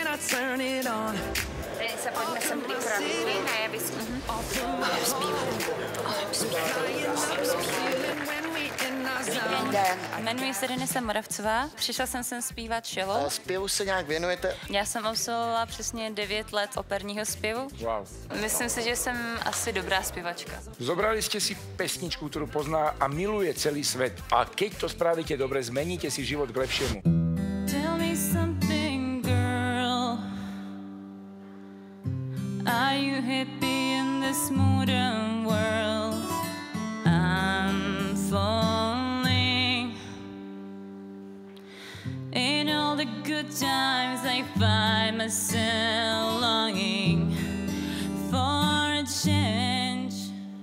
Se pojďme sem připravit, ne, abys... Jmenuji se Denisa Moravcová, přišla jsem sem zpívat cello. Zpěvu se nějak věnujete? Já jsem absolvovala přesně 9 let operního zpěvu. Wow. Myslím si, že jsem asi dobrá zpěvačka. Zobrali ste si pesničku, ktorú pozná a miluje celý svet. A keď to spravíte dobre, zmeníte si život k lepšiemu. Tell me something, girl. Are you happy in this modern world? I'm falling. In all the good times I find myself longing for a change.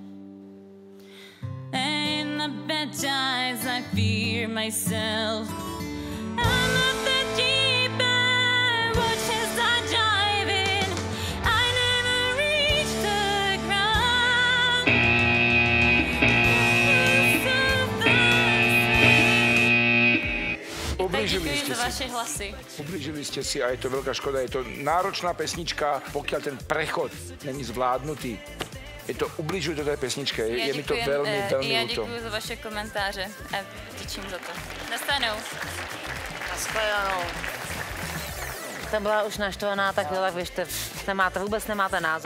And in the bad times I fear myself. I'm not the jeeper, watch as I dive in. I never reach the ground. Ublížili ste za vaše si. hlasy. Ublížili ste si a je to veľká škoda. Je to náročná pesnička, pokiaľ ten prechod není zvládnutý. Je to ubližuje do té pesničky, je mi to velmi, velmi Já ľúto. děkuji za vaše komentáře a vděčím za to. Nastanou. Naschledanou. Ta byla už naštvaná, tak jo, tak běžte, vůbec nemáte názor.